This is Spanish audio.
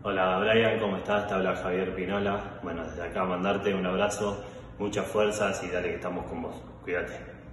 Hola Brian, ¿cómo estás? Te habla Javier Pinola. Bueno, desde acá mandarte un abrazo, muchas fuerzas y dale que estamos con vos. Cuídate.